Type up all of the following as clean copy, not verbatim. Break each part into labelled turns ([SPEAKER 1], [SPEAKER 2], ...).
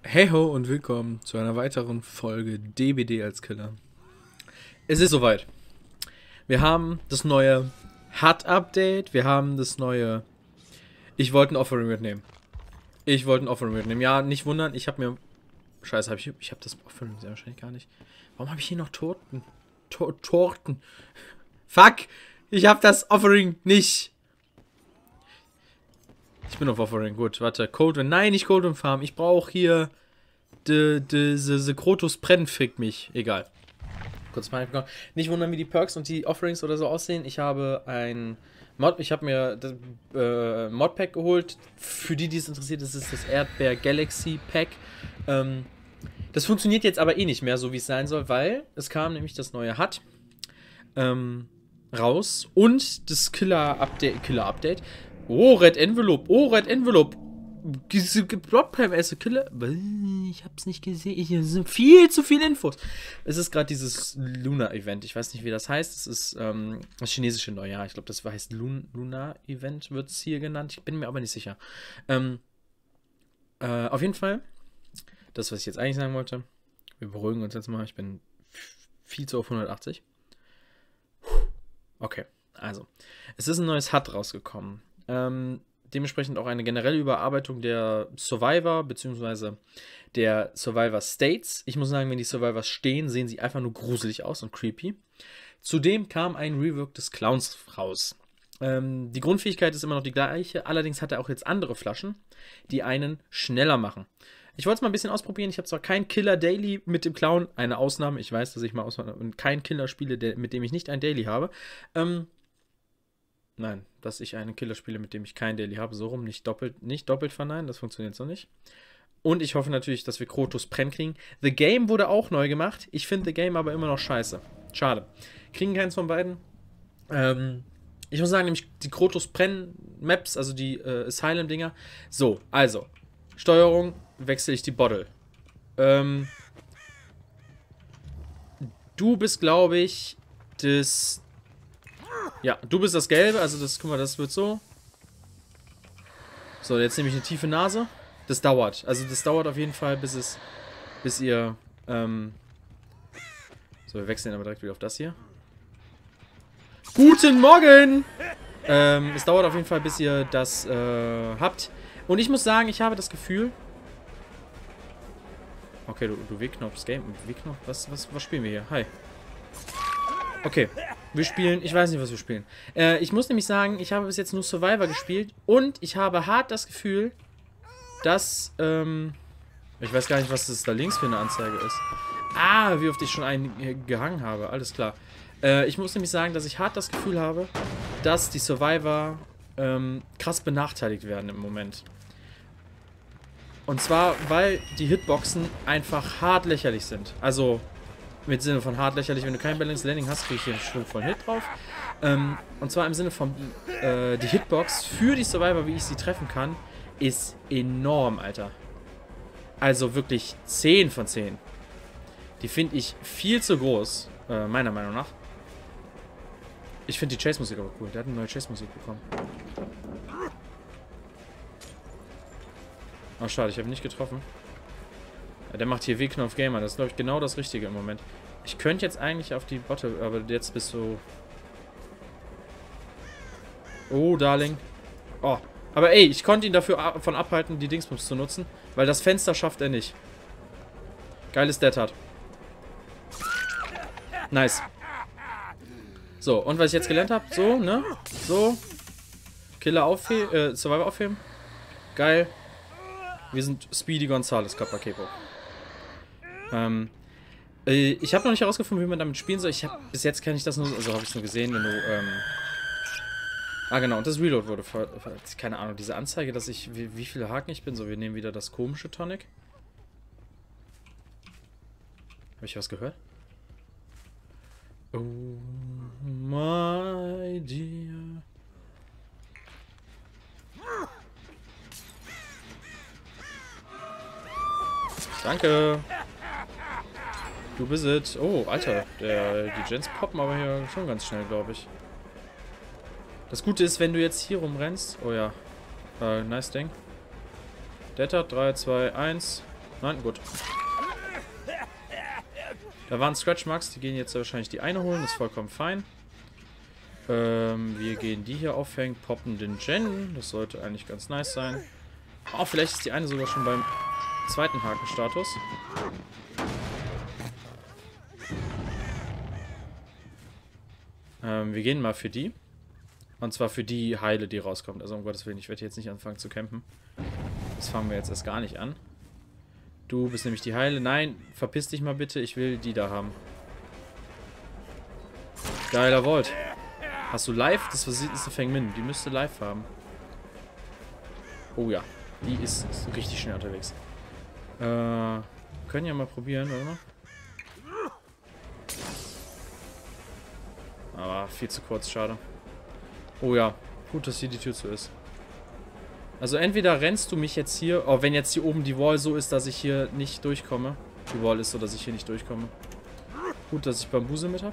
[SPEAKER 1] Hey ho und willkommen zu einer weiteren Folge DBD als Killer. Es ist soweit. Wir haben das neue HUD-Update. Wir haben das neue... Ich wollte ein Offering mitnehmen. Ja, nicht wundern, ich habe mir... Scheiße, ich habe das Offering sehr wahrscheinlich gar nicht. Warum habe ich hier noch Torten? Torten. Fuck! Ich habe das Offering nicht. Ich bin auf Offering. Gut, warte. Coldwind. Nein, nicht Coldwind Farm. Ich brauche hier... The Krotos Brenn fickt mich. Egal. Kurz mal. Nicht wundern, wie die Perks und die Offerings oder so aussehen. Ich habe ein Mod... Ich habe mir das Modpack geholt. Für die es interessiert, das ist das Erdbeer Galaxy Pack. Das funktioniert jetzt aber eh nicht mehr, so wie es sein soll, weil es kam nämlich das neue HUD raus und das Killer-Update. Oh, Red Envelope. Killer. Ich hab's nicht gesehen. Hier sind viel zu viele Infos. Es ist gerade dieses Lunar-Event. Ich weiß nicht, wie das heißt. Es ist das chinesische Neujahr. Ich glaube, das heißt Lunar-Event, wird es hier genannt. Ich bin mir aber nicht sicher. Auf jeden Fall, das, was ich jetzt eigentlich sagen wollte. Wir beruhigen uns jetzt mal. Ich bin viel zu auf 180. Okay, also. Es ist ein neues HUD rausgekommen. Dementsprechend auch eine generelle Überarbeitung der Survivor bzw. der Survivor States. Ich muss sagen, wenn die Survivors stehen, sehen sie einfach nur gruselig aus und creepy. Zudem kam ein Rework des Clowns raus. Die Grundfähigkeit ist immer noch die gleiche, allerdings hat er auch jetzt andere Flaschen, die einen schneller machen. Ich wollte es mal ein bisschen ausprobieren. Ich habe zwar kein Killer Daily mit dem Clown, eine Ausnahme. Ich weiß, dass ich mal kein Killer spiele, mit dem ich nicht ein Daily habe. Nein, dass ich einen Killer spiele, mit dem ich kein Daily habe. So rum, nicht doppelt verneinen, das funktioniert so nicht. Und ich hoffe natürlich, dass wir Krotos Brenn kriegen. The Game wurde auch neu gemacht. Ich finde The Game aber immer noch scheiße. Schade. Kriegen keins von beiden. Ich muss sagen, nämlich die Krotos Brenn Maps, also die Asylum-Dinger. So, also. Steuerung, wechsle ich die Bottle. Du bist, glaube ich, das... Ja, du bist das Gelbe, also das, guck mal, das wird so. So, jetzt nehme ich eine tiefe Nase. Das dauert. Also das dauert auf jeden Fall, bis ihr, so, wir wechseln aber direkt wieder auf das hier. Guten Morgen! Es dauert auf jeden Fall, bis ihr das, habt. Und ich muss sagen, ich habe das Gefühl... Okay, du W-Knopf, Game, W-Knopf, was spielen wir hier? Hi. Okay, wir spielen, ich weiß nicht, was wir spielen. Ich muss nämlich sagen, ich habe bis jetzt nur Survivor gespielt und ich habe hart das Gefühl, dass, ich weiß gar nicht, was das da links für eine Anzeige ist. Ah, wie oft ich schon einen gehangen habe, alles klar. Ich muss nämlich sagen, dass ich hart das Gefühl habe, dass die Survivor krass benachteiligt werden im Moment. Und zwar, weil die Hitboxen einfach hart lächerlich sind. Also... Mit Sinne von hart lächerlich, wenn du kein Balance Landing hast, kriege ich hier einen Schwung von Hit drauf. Und zwar im Sinne von, die Hitbox für die Survivor, wie ich sie treffen kann, ist enorm, Alter. Also wirklich 10 von 10. Die finde ich viel zu groß, meiner Meinung nach. Ich finde die Chase-Musik aber cool. Der hat eine neue Chase-Musik bekommen. Oh, schade, ich habe ihn nicht getroffen. Ja, der macht hier W-Knopf Gamer. Das ist, glaube ich, genau das Richtige im Moment. Ich könnte jetzt eigentlich auf die Botte, aber jetzt bist du... Oh, Darling. Oh. Aber ey, ich konnte ihn davon abhalten, die Dingsbums zu nutzen, weil das Fenster schafft er nicht. Geiles Dead Hard. Nice. So, und was ich jetzt gelernt habe, so, ne? So. Killer aufheben, Survivor aufheben. Geil. Wir sind Speedy Gonzales, Kappa Capo. Ich habe noch nicht herausgefunden, wie man damit spielen soll. Bis jetzt kenne ich das nur, also habe ich es nur gesehen, wenn du, ah genau, und das Reload wurde keine Ahnung, diese Anzeige, dass ich, wie viele Haken ich bin. So, wir nehmen wieder das komische Tonic. Habe ich was gehört? Oh, my dear. Danke. Du bist es. Oh, Alter. Die Gens poppen aber hier schon ganz schnell, glaube ich. Das Gute ist, wenn du jetzt hier rumrennst. Oh ja. Nice Ding. Dead hat 3, 2, 1. Nein, gut. Da waren Scratch Marks, die gehen jetzt wahrscheinlich die eine holen, ist vollkommen fein. Wir gehen die hier aufhängen, poppen den Gen. Das sollte eigentlich ganz nice sein. Oh, vielleicht ist die eine sogar schon beim zweiten Hakenstatus. Wir gehen mal für die. Und zwar für die Heile, die rauskommt. Also um Gottes Willen, ich werde jetzt nicht anfangen zu campen. Das fangen wir jetzt erst gar nicht an. Du bist nämlich die Heile. Nein, verpiss dich mal bitte. Ich will die da haben. Geiler Vault. Hast du live? Das ist eine Feng Min. Die müsste live haben. Oh ja. Die ist richtig schnell unterwegs. Können ja mal probieren, warte mal. Aber viel zu kurz, schade. Oh ja. Gut, dass hier die Tür zu ist. Also entweder rennst du mich jetzt hier... Oh, wenn jetzt hier oben die Wall so ist, dass ich hier nicht durchkomme. Die Wall ist so, dass ich hier nicht durchkomme. Gut, dass ich Bambuse mit habe.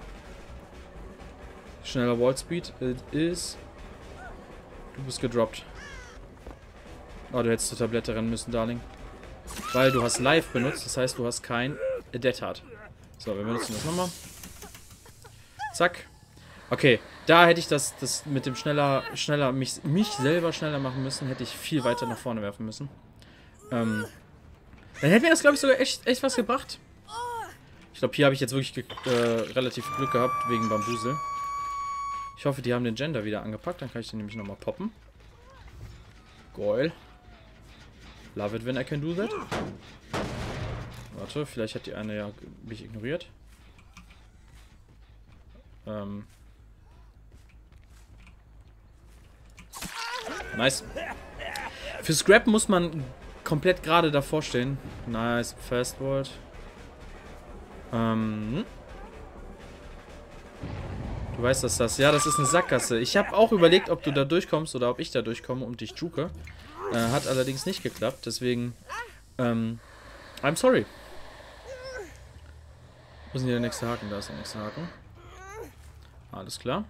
[SPEAKER 1] Schneller Wall Speed ist... Du bist gedroppt. Oh, du hättest zur Tablette rennen müssen, Darling. Weil du hast Live benutzt, das heißt, du hast kein Dead Hard. So, wir benutzen das nochmal. Zack. Okay, da hätte ich das mit dem mich selber schneller machen müssen, hätte ich viel weiter nach vorne werfen müssen. Dann hätte mir das, glaube ich, sogar echt was gebracht. Ich glaube, hier habe ich jetzt wirklich relativ Glück gehabt, wegen Bambusel. Ich hoffe, die haben den Gender wieder angepackt, dann kann ich den nämlich nochmal poppen. Geil. Love it when I can do that. Warte, vielleicht hat die eine ja mich ignoriert. Nice. Für Scrap muss man komplett gerade davor stehen. Nice, Fast Vault. Du weißt, dass das... Ja, das ist eine Sackgasse. Ich habe auch überlegt, ob du da durchkommst oder ob ich da durchkomme und dich juke. Hat allerdings nicht geklappt, deswegen... I'm sorry. Wo ist denn hier der nächste Haken? Da ist der nächste Haken. Alles klar.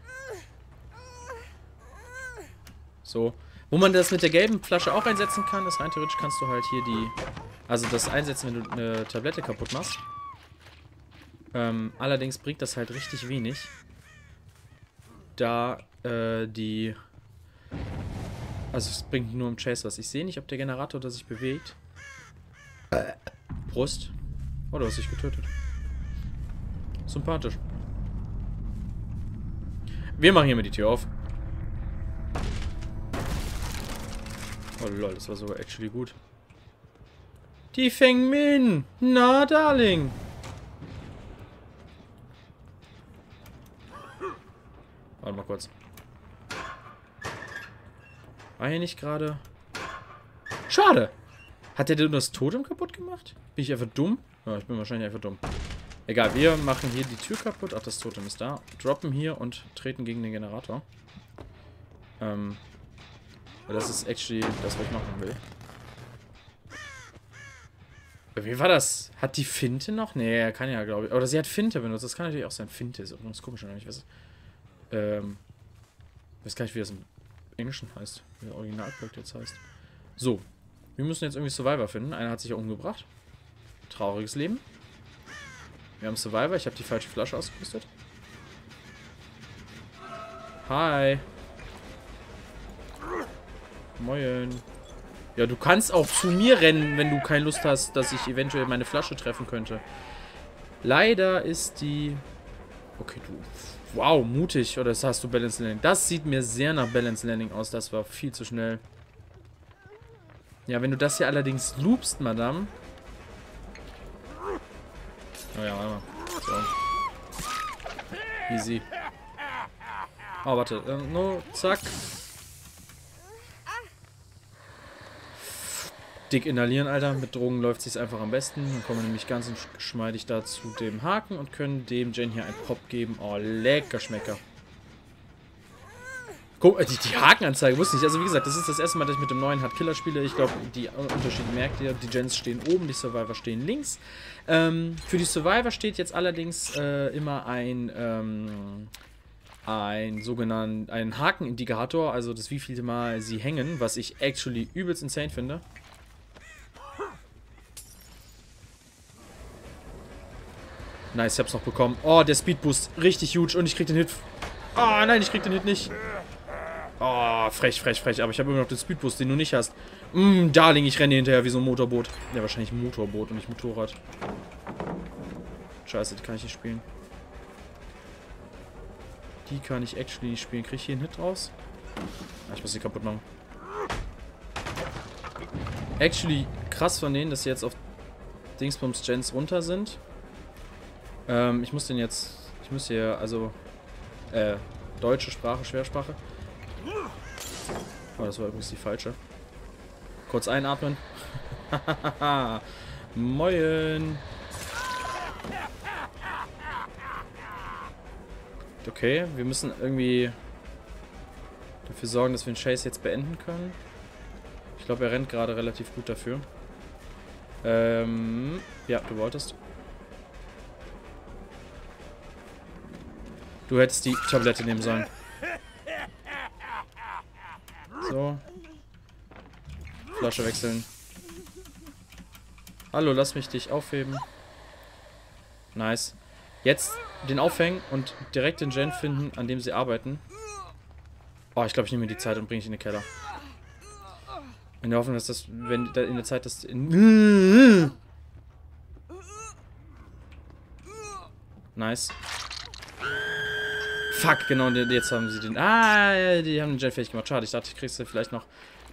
[SPEAKER 1] So. Wo man das mit der gelben Flasche auch einsetzen kann, ist rein theoretisch kannst du halt hier die... Also das einsetzen, wenn du eine Tablette kaputt machst. Allerdings bringt das halt richtig wenig. Da die... Also es bringt nur im Chase was. Ich sehe nicht, ob der Generator da sich bewegt. Brust. Oh, du hast dich getötet. Sympathisch. Wir machen hier mal die Tür auf. Oh lol, das war sogar actually gut. Die Feng Min! Na, Darling! Warte mal kurz. War hier nicht gerade... Schade! Hat der denn das Totem kaputt gemacht? Bin ich einfach dumm? Ja, ich bin wahrscheinlich einfach dumm. Egal, wir machen hier die Tür kaputt. Ach, das Totem ist da. Droppen hier und treten gegen den Generator. Das ist actually das, was ich machen will. Wie war das? Hat die Finte noch? Nee, er kann ja, glaube ich. Oder sie hat Finte benutzt. Das kann natürlich auch sein. Finte ist übrigens komisch, oder nicht? Ich weiß gar nicht, wie das im Englischen heißt. Wie der Originalprojekt jetzt heißt. So. Wir müssen jetzt irgendwie Survivor finden. Einer hat sich ja umgebracht. Trauriges Leben. Wir haben Survivor. Ich habe die falsche Flasche ausgerüstet. Hi. Moin. Ja, du kannst auch zu mir rennen, wenn du keine Lust hast, dass ich eventuell meine Flasche treffen könnte. Leider ist die... Okay, du... Wow, mutig. Oder das hast du Balance Landing. Das sieht mir sehr nach Balance Landing aus. Das war viel zu schnell. Ja, wenn du das hier allerdings loopst, Madame... Oh ja, warte mal. So. Easy. Oh, warte. No, zack. Dick inhalieren, Alter. Mit Drogen läuft es sich einfach am besten. Dann kommen wir nämlich ganz geschmeidig da zu dem Haken und können dem Gen hier einen Pop geben. Oh, lecker Schmecker. Guck, die Hakenanzeige wusste ich. Also wie gesagt, das ist das erste Mal, dass ich mit dem neuen Hard-Killer spiele. Ich glaube, die Unterschiede merkt ihr. Die Gens stehen oben, die Survivor stehen links. Für die Survivor steht jetzt allerdings immer ein Hakenindikator, also das wievielte Mal sie hängen, was ich actually übelst insane finde. Nice, ich hab's noch bekommen. Oh, der Speedboost. Richtig huge. Und ich krieg den Hit. Oh, nein, ich krieg den Hit nicht. Oh, frech, frech, frech. Aber ich habe immer noch den Speedboost, den du nicht hast. Darling, ich renne hinterher wie so ein Motorboot. Ja, wahrscheinlich ein Motorboot und nicht Motorrad. Scheiße, die kann ich nicht spielen. Die kann ich actually nicht spielen. Krieg ich hier einen Hit raus? Ah, ich muss die kaputt machen. Actually, krass von denen, dass sie jetzt auf Dingsbums Gens runter sind. Ich muss den jetzt... Ich muss hier, also... deutsche Sprache, Schwersprache. Oh, das war übrigens die falsche. Kurz einatmen. Moin. Okay, wir müssen irgendwie dafür sorgen, dass wir den Chase jetzt beenden können. Ich glaube, er rennt gerade relativ gut dafür. Ja, du wolltest. Du hättest die Tablette nehmen sollen. So. Flasche wechseln. Hallo, lass mich dich aufheben. Nice. Jetzt den aufhängen und direkt den Gen finden, an dem sie arbeiten. Oh, ich glaube, ich nehme mir die Zeit und bringe ich in den Keller. In der Hoffnung, dass das, wenn in der Zeit das... Nice. Fuck, genau, jetzt haben sie den... Ah, die haben den Gen fertig gemacht. Schade, ich dachte, ich krieg's vielleicht noch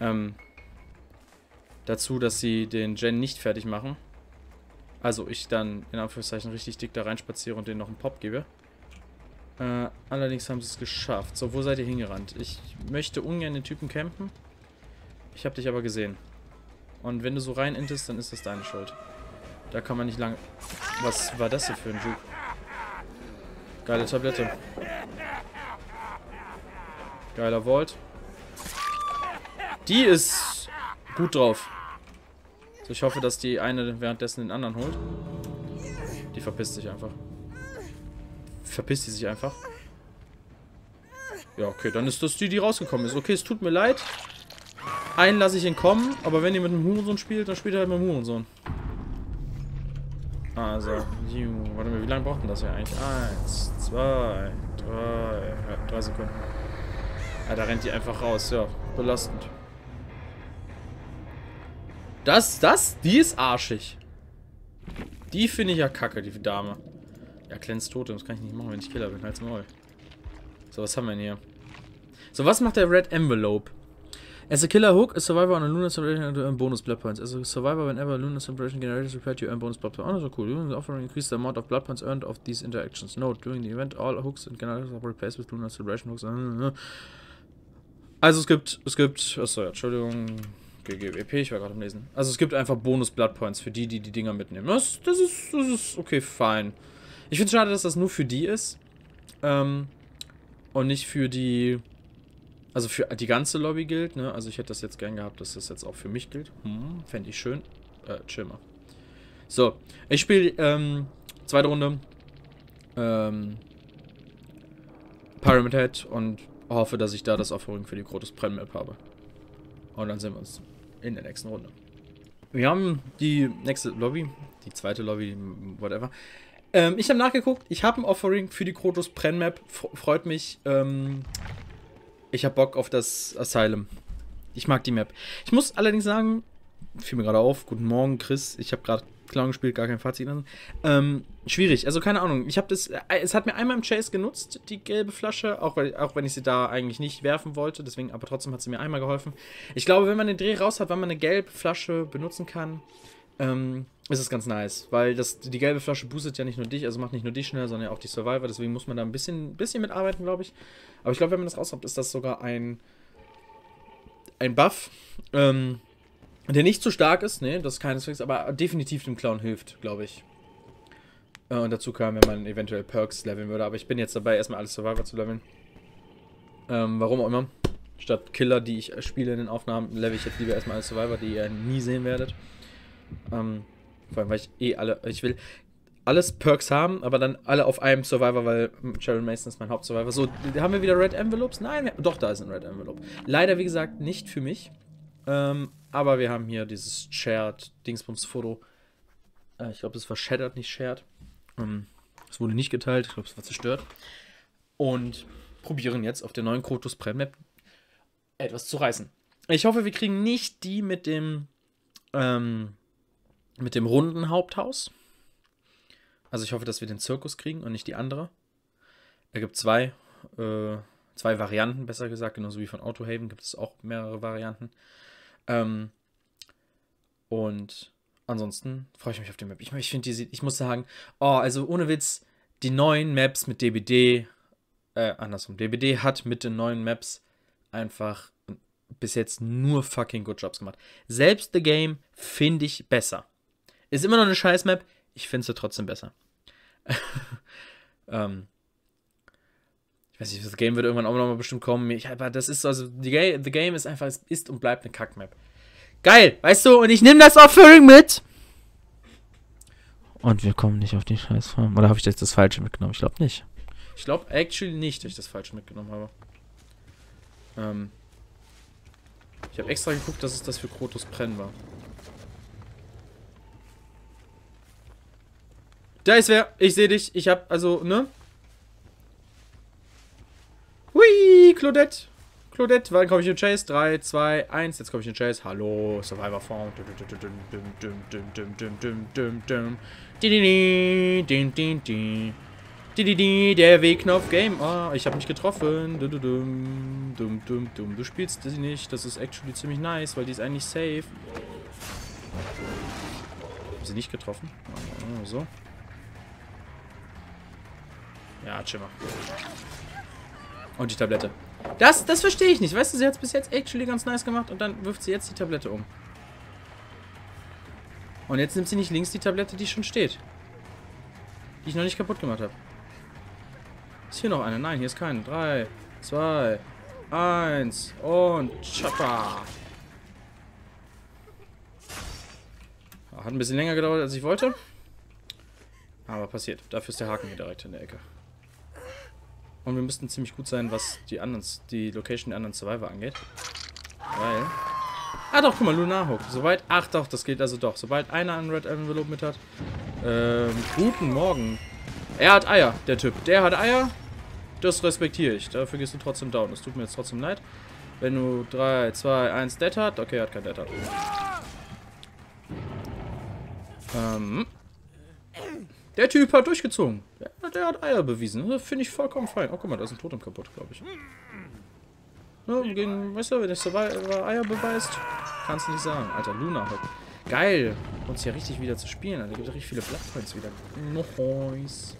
[SPEAKER 1] dazu, dass sie den Gen nicht fertig machen. Also ich dann, in Anführungszeichen, richtig dick da reinspaziere und denen noch einen Pop gebe. Allerdings haben sie es geschafft. So, wo seid ihr hingerannt? Ich möchte ungern den Typen campen. Ich habe dich aber gesehen. Und wenn du so rein intest, dann ist das deine Schuld. Da kann man nicht lange... Was war das hier für ein Juke? Geile Tablette. Geiler Vault. Die ist gut drauf. So, ich hoffe, dass die eine währenddessen den anderen holt. Die verpisst sich einfach. Verpisst die sich einfach? Ja, okay, dann ist das die rausgekommen ist. Okay, es tut mir leid. Einen lasse ich entkommen, aber wenn ihr mit einem Hurensohn spielt, dann spielt er halt mit einem Hurensohn. Also, warte mal, wie lange braucht denn das hier eigentlich? 1, 2, 3, ja, 3 Sekunden. Ah, da rennt die einfach raus, ja, belastend. Die ist arschig. Die finde ich ja kacke, die Dame. Ja, Cleanse Totem, das kann ich nicht machen, wenn ich Killer bin, halt's Maul. So, was haben wir denn hier? So, was macht der Red Envelope? As a killer hook, a survivor on a lunar celebration to earn bonus blood points. As a survivor, whenever a lunar celebration generates repaired, you earn bonus blood points. Oh, so cool. During the offering, increase the amount of blood points earned of these interactions. Note, during the event, all hooks and generators are replaced with lunar celebration hooks. Also es gibt, achso, ja, Entschuldigung, GGWP, ich war gerade am Lesen. Also es gibt einfach bonus blood points für die Dinger mitnehmen. Das ist okay, fein. Ich finde es schade, dass das nur für die ist. Und nicht für die... Also für die ganze Lobby gilt, ne? Also ich hätte das jetzt gern gehabt, dass das jetzt auch für mich gilt. Fände ich schön. Chill mal. So, ich spiele, zweite Runde. Pyramid Head und hoffe, dass ich da das Offering für die Krotos Brennmap habe. Und dann sehen wir uns in der nächsten Runde. Wir haben die nächste Lobby, die zweite Lobby, whatever. Ich habe nachgeguckt, ich habe ein Offering für die Krotos Brennmap. Freut mich, ich habe Bock auf das Asylum. Ich mag die Map. Ich muss allerdings sagen, fiel mir gerade auf, guten Morgen, Chris. Ich habe gerade Clown gespielt, gar kein Fazit. Schwierig, also keine Ahnung. Ich habe das, es hat mir einmal im Chase genutzt, die gelbe Flasche, auch wenn ich sie da eigentlich nicht werfen wollte. Deswegen, aber trotzdem hat sie mir einmal geholfen. Ich glaube, wenn man den Dreh raus hat, wann man eine gelbe Flasche benutzen kann, ist es ganz nice. Weil die gelbe Flasche boostet ja nicht nur dich, also macht nicht nur dich schnell, sondern auch die Survivor. Deswegen muss man da ein bisschen mitarbeiten, glaube ich. Aber ich glaube, wenn man das raus hat, ist das sogar ein Buff, der nicht zu stark ist, ne, das ist keineswegs, aber definitiv dem Clown hilft, glaube ich. Und dazu kam, wenn man eventuell Perks leveln würde, aber ich bin jetzt dabei, erstmal alles Survivor zu leveln. Warum auch immer. Statt Killer, die ich spiele in den Aufnahmen, level ich jetzt lieber erstmal alles Survivor, die ihr nie sehen werdet. Vor allem, weil ich will alles Perks haben, aber dann alle auf einem Survivor, weil Cheryl Mason ist mein Hauptsurvivor. So, haben wir wieder Red Envelopes? Nein, doch, da ist ein Red Envelope. Leider, wie gesagt, nicht für mich. Aber wir haben hier dieses Shared Dingsbums-Foto. Ich glaube, das war Shattered, nicht Shared. Es wurde nicht geteilt, ich glaube, es war zerstört. Und probieren jetzt auf der neuen Krotos Prem Map etwas zu reißen. Ich hoffe, wir kriegen nicht die mit dem runden Haupthaus. Also ich hoffe, dass wir den Zirkus kriegen und nicht die andere. Es gibt zwei Varianten, besser gesagt, genauso wie von Autohaven gibt es auch mehrere Varianten. Und ansonsten freue ich mich auf die Map. Ich finde ich muss sagen, also ohne Witz, die neuen Maps mit DBD, DBD hat mit den neuen Maps einfach bis jetzt nur fucking good Jobs gemacht. Selbst The Game finde ich besser. Ist immer noch eine scheiß Map, ich finde sie trotzdem besser. Ich weiß nicht, das Game wird irgendwann auch noch mal bestimmt kommen. Aber das ist also, The Game ist einfach, es ist und bleibt eine Kack-Map. Geil, weißt du, und ich nehme das Offering mit. Und wir kommen nicht auf die Scheißfarm. Oder habe ich jetzt das Falsche mitgenommen? Ich glaube nicht. Ich glaube actually nicht, dass ich das Falsche mitgenommen habe. Ich habe extra geguckt, dass es das für Krotos Prem war. Da ist wer. Ich sehe dich. Ich habe, also, ne? Hui, Claudette. Claudette, wann komme ich in den Chase? 3, 2, 1. Jetzt komme ich in den Chase. Hallo, Survivor Form. Der W-Knopf Game. Oh, ich habe mich getroffen. Du spielst sie nicht. Das ist actually ziemlich nice, weil die ist eigentlich safe. Haben sie nicht getroffen? Oh, so. Ja, chill mal. Und die Tablette. Das verstehe ich nicht. Weißt du, sie hat es bis jetzt actually ganz nice gemacht und dann wirft sie jetzt die Tablette um. Und jetzt nimmt sie nicht links die Tablette, die schon steht. Die ich noch nicht kaputt gemacht habe. Ist hier noch eine? Nein, hier ist keine. 3, 2, 1 und Chopper. Hat ein bisschen länger gedauert, als ich wollte. Aber passiert. Dafür ist der Haken hier direkt in der Ecke. Und wir müssten ziemlich gut sein, was die Location der anderen Survivor angeht. Weil... Ah doch, guck mal, Lunar Hook. Soweit... Ach doch, das geht also doch. Sobald einer einen Red Envelope mit hat. Guten Morgen. Er hat Eier, der Typ. Der hat Eier. Das respektiere ich. Dafür gehst du trotzdem down. Das tut mir jetzt trotzdem leid. Wenn du 3, 2, 1 Dead hat. Okay, er hat kein Dead hat. Der Typ hat durchgezogen. Der hat Eier bewiesen. Das finde ich vollkommen fein. Oh, guck mal, da ist ein Totem kaputt, glaube ich. Ja, weißt du, wenn der Survivor Eier beweist, kannst du nicht sagen. Alter, Luna Hook. Geil. Uns hier richtig wieder zu spielen. Alter. Da gibt es richtig viele Bloodpoints wieder. Nois.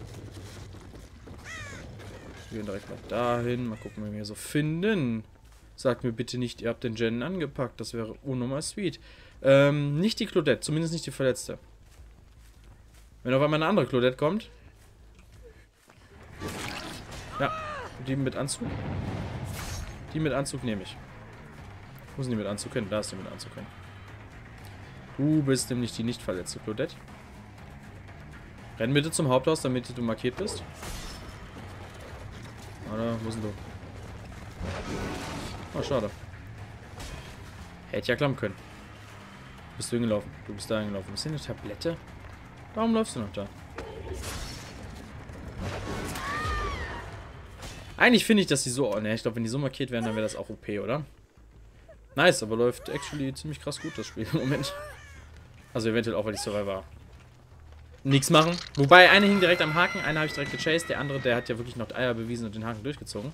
[SPEAKER 1] Wir gehen direkt mal dahin. Mal gucken, wenn wir hier so finden. Sagt mir bitte nicht, ihr habt den Jen angepackt. Das wäre unnormal sweet. Nicht die Claudette. Zumindest nicht die Verletzte. Wenn auf einmal eine andere Claudette kommt. Ja, die mit Anzug. Die mit Anzug nehme ich. Wo sind die mit Anzug hin? Da ist die mit Anzug hin. Du bist nämlich die nicht verletzte Claudette. Renn bitte zum Haupthaus, damit du markiert bist. Oder, wo sind du? Oh, schade. Hätte ja klappen können. Bist du hingelaufen? Du bist da hingelaufen. Ist hier eine Tablette? Warum läufst du noch da? Eigentlich finde ich, dass die so... Oh, ne, ich glaube, wenn die so markiert werden, dann wäre das auch OP, oder? Nice, aber läuft actually ziemlich krass gut, das Spiel im Moment. Also eventuell auch, weil die Survivor nichts machen. Wobei, eine hing direkt am Haken, einer habe ich direkt gechased, der andere, der hat ja wirklich noch Eier bewiesen und den Haken durchgezogen.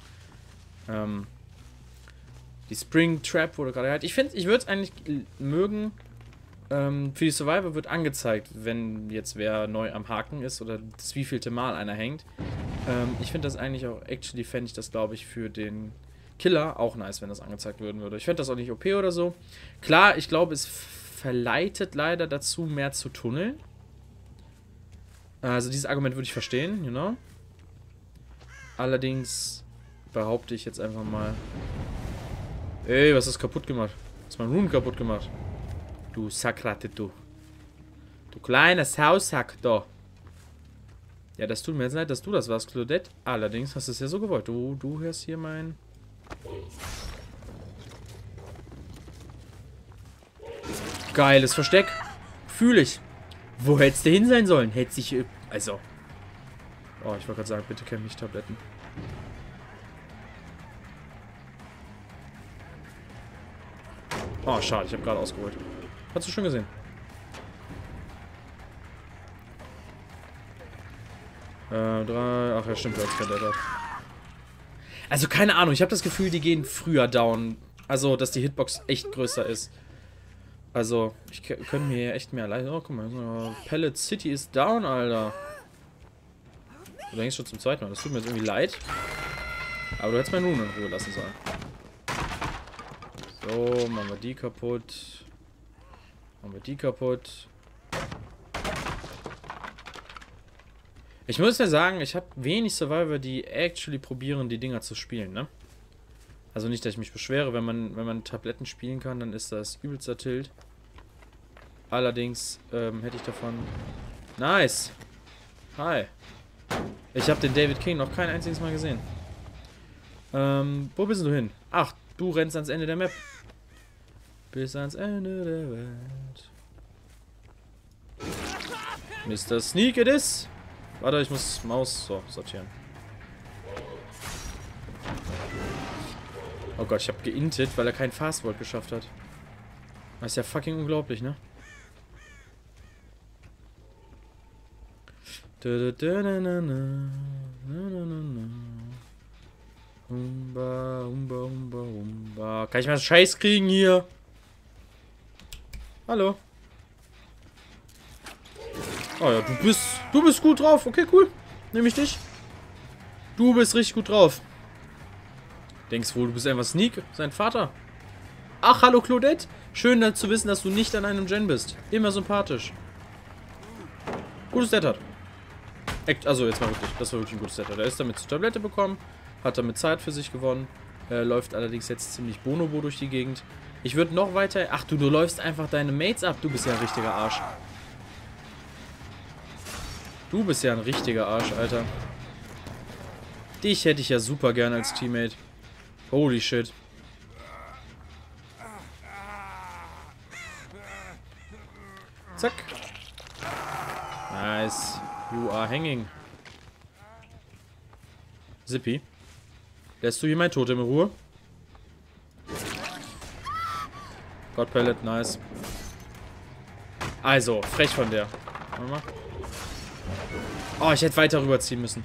[SPEAKER 1] Die Spring Trap wurde gerade halt... Ich finde, ich würde es eigentlich mögen... für die Survivor wird angezeigt, wenn jetzt wer neu am Haken ist oder das wievielte Mal einer hängt. Ich finde das eigentlich auch, actually fände ich das, glaube ich, für den Killer auch nice, wenn das angezeigt werden würde. Ich fände das auch nicht OP oder so. Klar, ich glaube, es verleitet leider dazu, mehr zu tunneln. Also dieses Argument würde ich verstehen, you know. Allerdings behaupte ich jetzt einfach mal... Ey, was ist kaputt gemacht? Was ist mein Rune kaputt gemacht? Du Sakrate, du. Du kleines Haushack, da. Ja, das tut mir jetzt leid, dass du das warst, Claudette. Allerdings hast du es ja so gewollt. Du hörst hier mein... Geiles Versteck. Fühle ich. Wo hättest du hin sein sollen? Hätte sich... Also... Oh, ich wollte gerade sagen, bitte kenn mich Tabletten. Oh, schade, ich habe gerade ausgeholt. Hast du schon gesehen? Drei. Ach ja, stimmt, du hast verdättert. Also, keine Ahnung, ich habe das Gefühl, die gehen früher down. Also, dass die Hitbox echt größer ist. Also, ich könnte mir hier echt mehr leisten. Oh, guck mal. Pellet City ist down, Alter. Du denkst schon zum zweiten Mal. Das tut mir jetzt irgendwie leid. Aber du hättest meine Rune in Ruhe lassen sollen. So, machen wir die kaputt. Machen wir die kaputt. Ich muss ja sagen, ich habe wenig Survivor, die actually probieren, die Dinger zu spielen, ne? Also nicht, dass ich mich beschwere, wenn man Tabletten spielen kann, dann ist das übelster Tilt. Allerdings hätte ich davon... Nice! Hi! Ich habe den David King noch kein einziges Mal gesehen. Wo bist du hin? Ach, du rennst ans Ende der Map. Bis ans Ende der Welt. Mr. Sneak it is! Warte, ich muss Maus so sortieren. Oh Gott, ich habe geintet, weil er kein Fastword geschafft hat. Das ist ja fucking unglaublich, ne? Kann ich mal Scheiß kriegen hier? Hallo? Oh ja, du bist gut drauf. Okay, cool. Nehme ich dich. Du bist richtig gut drauf. Denkst wohl, du bist einfach Sneak, sein Vater. Ach, hallo Claudette. Schön zu wissen, dass du nicht an einem Gen bist. Immer sympathisch. Gutes Setup. Also jetzt mal wirklich, das war wirklich ein gutes Setup. Er ist damit zur Tablette bekommen, hat damit Zeit für sich gewonnen. Läuft allerdings jetzt ziemlich bonobo durch die Gegend. Ich würde noch weiter... Ach du läufst einfach deine Mates ab. Du bist ja ein richtiger Arsch. Du bist ja ein richtiger Arsch, Alter. Dich hätte ich ja super gern als Teammate. Holy shit. Zack. Nice. You are hanging. Zippy. Lässt du hier mein Totem in Ruhe? God Pellet, nice. Also, frech von der. Warte mal. Oh, ich hätte weiter rüberziehen müssen.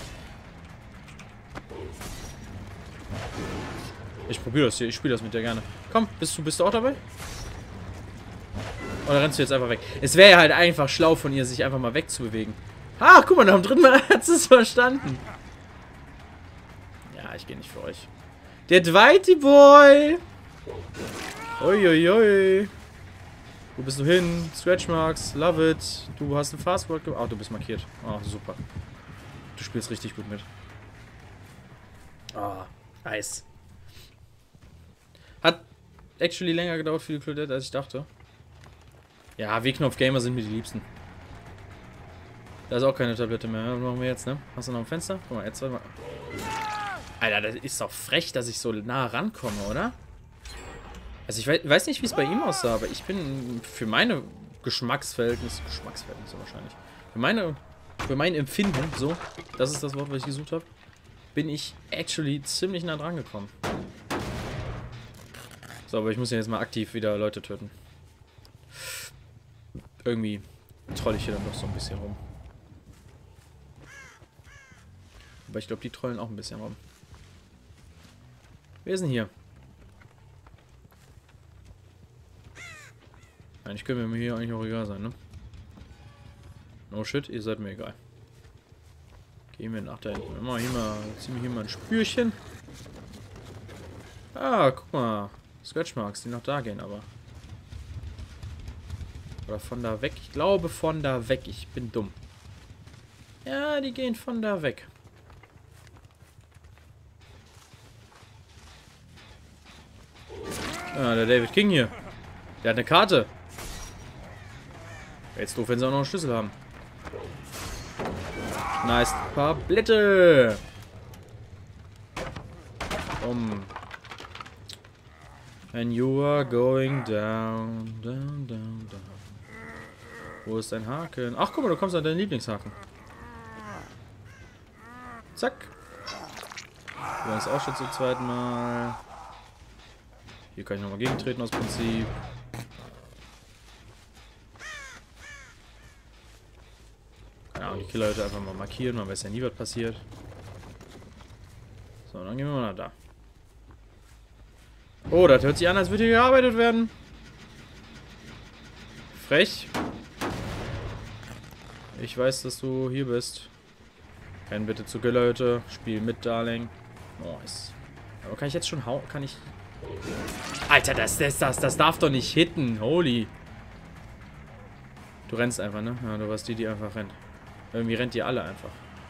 [SPEAKER 1] Ich probiere das hier, ich spiele das mit dir gerne. Komm, bist du auch dabei? Oder rennst du jetzt einfach weg? Es wäre ja halt einfach schlau von ihr, sich einfach mal wegzubewegen. Ah, guck mal, nach dem dritten Mal hat sie es verstanden. Ja, ich gehe nicht für euch. Der Dwighty Boy! Uiuiui. Wo bist du hin? Scratchmarks, love it. Du hast ein Fastword gemacht. Oh, du bist markiert. Oh, super. Du spielst richtig gut mit. Oh, nice. Hat actually länger gedauert für die Claudette, als ich dachte. Ja, W-Knopf-Gamer sind mir die Liebsten. Da ist auch keine Tablette mehr. Was machen wir jetzt, ne? Hast du noch ein Fenster? Guck mal, jetzt mal. Alter, das ist doch frech, dass ich so nah rankomme, oder? Also ich weiß nicht, wie es bei ihm aussah, aber ich bin für meine Geschmacksverhältnisse wahrscheinlich. Für mein Empfinden, so, das ist das Wort, was ich gesucht habe, bin ich actually ziemlich nah dran gekommen. So, aber ich muss ja jetzt mal aktiv wieder Leute töten. Irgendwie troll ich hier dann doch so ein bisschen rum. Aber ich glaube, die trollen auch ein bisschen rum. Wer ist denn hier? Eigentlich können wir mir hier eigentlich auch egal sein, ne? No shit, ihr seid mir egal. Gehen wir nach da hinten. Ziehen wir hier mal ein Spürchen. Ah, guck mal. Scratchmarks, die noch da gehen, aber. Oder von da weg. Ich glaube von da weg. Ich bin dumm. Ja, die gehen von da weg. Ah, der David King hier. Der hat eine Karte. Jetzt doof, wenn sie auch noch einen Schlüssel haben. Nice. Tablette. And you are going down, down, down, down. Wo ist dein Haken? Ach, guck mal, du kommst an deinen Lieblingshaken. Zack. Hier ist auch schon zum zweiten Mal. Hier kann ich nochmal gegentreten aus Prinzip. Ja, und die Killerhütte einfach mal markieren. Man weiß ja nie, was passiert. So, dann gehen wir mal nach da. Oh, das hört sich an, als würde hier gearbeitet werden. Frech. Ich weiß, dass du hier bist. Renn bitte zur Killerhütte. Spiel mit, Darling. Nice. Aber kann ich jetzt schon hauen? Kann ich... Alter, das darf doch nicht hitten. Holy. Du rennst einfach, ne? Ja, du warst die einfach rennt. Irgendwie rennt ihr alle einfach.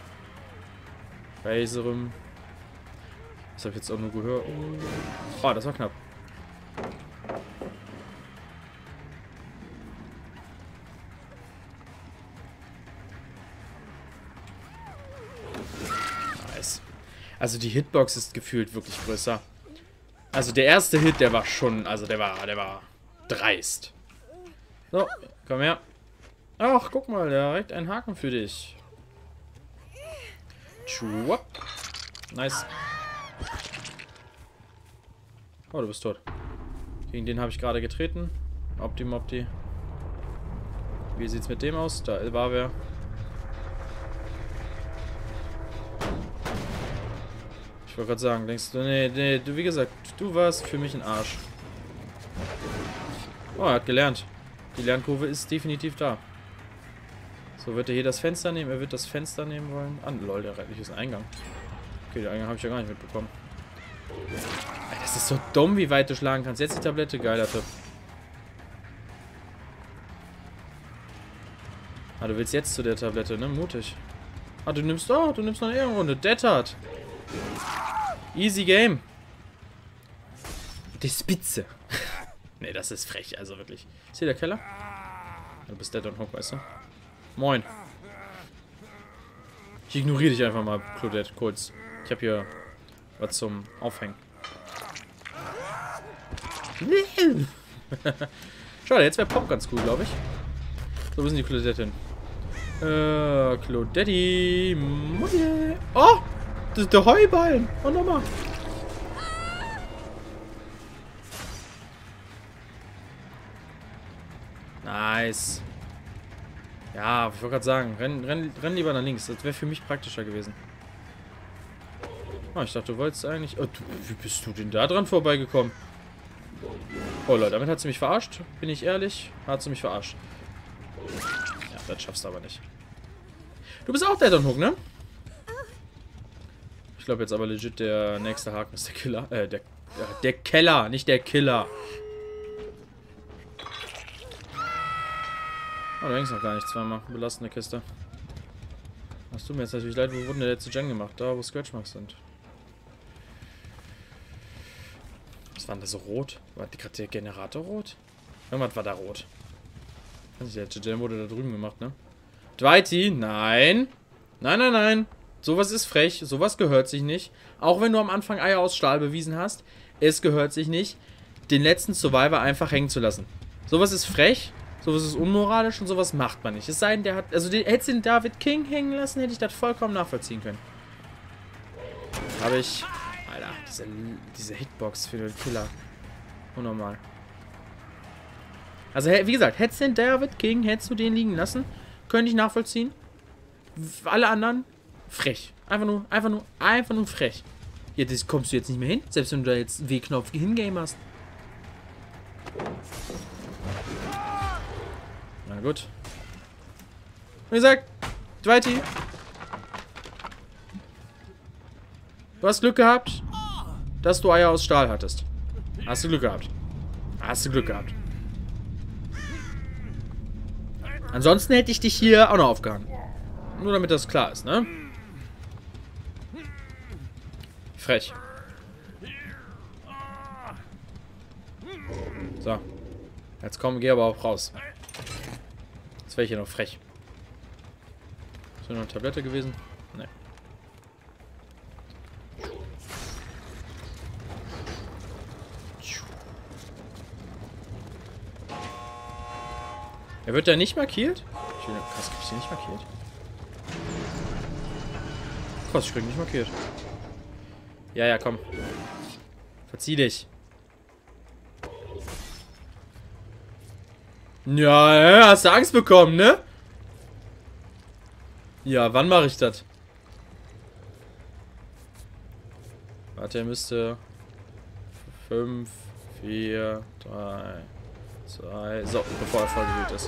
[SPEAKER 1] Baserum. Das habe ich jetzt auch nur gehört. Oh, das war knapp. Nice. Also die Hitbox ist gefühlt wirklich größer. Also der erste Hit, der war schon, also der war dreist. So, komm her. Ach, guck mal, der reicht einen Haken für dich. Schwupp. Nice. Oh, du bist tot. Gegen den habe ich gerade getreten. Opti. Wie sieht's mit dem aus? Da war wer. Ich wollte gerade sagen, denkst du, nee, du, wie gesagt, du warst für mich ein Arsch. Oh, er hat gelernt. Die Lernkurve ist definitiv da. So, wird er hier das Fenster nehmen? Er wird das Fenster nehmen wollen. Ah, lol, der reicht ist ein Eingang. Okay, den Eingang habe ich ja gar nicht mitbekommen. Alter, das ist so dumm, wie weit du schlagen kannst. Jetzt die Tablette, geiler Tipp. Ah, du willst jetzt zu der Tablette, ne? Mutig. Ah, du nimmst noch eine Ehrenrunde. Dettert. Easy Game. Die Spitze. Ne, das ist frech, also wirklich. Ist hier der Keller? Du bist Dead und Hook, weißt du? Moin. Ich ignoriere dich einfach mal, Claudette, kurz. Ich habe hier was zum Aufhängen. Schade, jetzt wäre Pop ganz cool, glaube ich. So, wo sind die Claudette hin? Claudetti. Oh! Das ist der Heuballen. Oh, nochmal. Nice. Ja, ich wollte gerade sagen, renn lieber nach links. Das wäre für mich praktischer gewesen. Oh, ich dachte, du wolltest eigentlich... Oh, wie bist du denn da dran vorbeigekommen? Oh Leute, damit hat sie mich verarscht. Bin ich ehrlich? Hat sie mich verarscht. Ja, das schaffst du aber nicht. Du bist auch Dead on Hook, ne? Ich glaube jetzt aber legit, der nächste Haken ist der Killer. Der Keller, nicht der Killer. Oh, da hängst noch gar nicht zweimal. Belastende Kiste. Das tut mir jetzt natürlich leid, wo wurde der letzte Gen gemacht? Da, wo Scratchmarks sind. Was war denn da so rot? War gerade der Generator rot? Irgendwas war da rot. Der letzte Gen wurde da drüben gemacht, ne? Dwighty, nein. Nein. Sowas ist frech. Sowas gehört sich nicht. Auch wenn du am Anfang Eier aus Stahl bewiesen hast. Es gehört sich nicht, den letzten Survivor einfach hängen zu lassen. Sowas ist frech. Sowas ist unmoralisch und sowas macht man nicht. Es sei denn, der hat... Also, hätte den David King hängen lassen, hätte ich das vollkommen nachvollziehen können. Habe ich... Alter, diese Hitbox für den Killer. Unnormal. Also, wie gesagt, hättest du den David King, hättest du den liegen lassen, könnte ich nachvollziehen. Alle anderen, frech. Einfach nur frech. Ja, das kommst du jetzt nicht mehr hin, selbst wenn du da jetzt einen W-Knopf hingamerst. Na gut. Wie gesagt, Dwighty. Du hast Glück gehabt, dass du Eier aus Stahl hattest. Hast du Glück gehabt. Ansonsten hätte ich dich hier auch noch aufgehangen. Nur damit das klar ist, ne? Frech. So. Jetzt komm, geh aber auch raus. Jetzt wäre ich hier noch frech. Ist hier noch eine Tablette gewesen? Ne. Er wird da nicht markiert? Krass, krieg ich den nicht markiert? aufpasst, ich krieg nicht markiert. Ja, ja, komm. Verzieh dich. Ja, hast du Angst bekommen, ne? Ja, wann mache ich das? Warte, er müsste 5, 4, 3, 2. So, bevor er vollgewählt ist.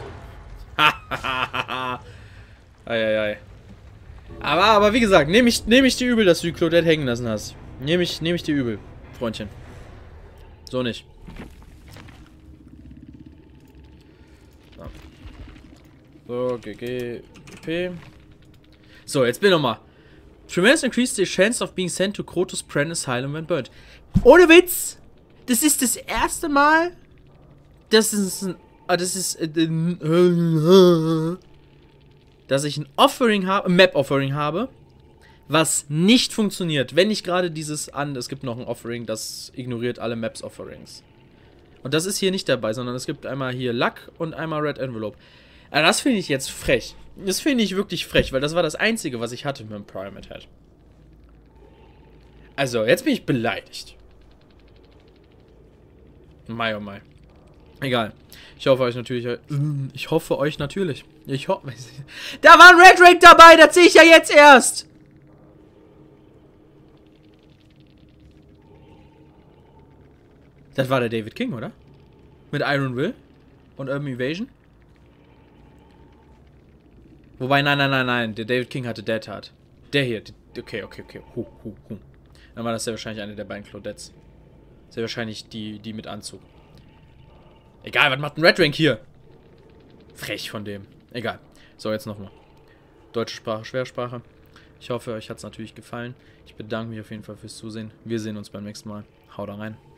[SPEAKER 1] Eieiei. Aber wie gesagt, nehme ich dir übel, dass du die Claudette hängen lassen hast. Nehme ich dir übel, Freundchen. So nicht. So, GG, P. So, jetzt bin ich nochmal. Tremendous increase the chance of being sent to Krotos Pren Asylum when burned. Ohne Witz! Das ist das erste Mal, dass ich ein Offering habe, ein Map-Offering habe, was nicht funktioniert. Wenn nicht gerade dieses es gibt noch ein Offering, das ignoriert alle Maps-Offerings. Und das ist hier nicht dabei, sondern es gibt einmal hier Luck und einmal Red Envelope. Aber das finde ich jetzt frech. Das finde ich wirklich frech, weil das war das Einzige, was ich hatte mit dem Pyramid Head. Also, jetzt bin ich beleidigt. Mai oh mai. Egal. Ich hoffe euch natürlich. Da war ein Red Rank dabei, das sehe ich ja jetzt erst. Das war der David King, oder? Mit Iron Will und Urban Evasion. Wobei, nein. Der David King hatte Dead Hard. Der hier. Okay. Dann war das ja wahrscheinlich eine der beiden Claudettes. Das ist ja wahrscheinlich die mit Anzug. Egal, was macht ein Red Rank hier? Frech von dem. Egal. So, jetzt nochmal. Deutsche Sprache, Schwersprache. Ich hoffe, euch hat es natürlich gefallen. Ich bedanke mich auf jeden Fall fürs Zusehen. Wir sehen uns beim nächsten Mal. Haut rein.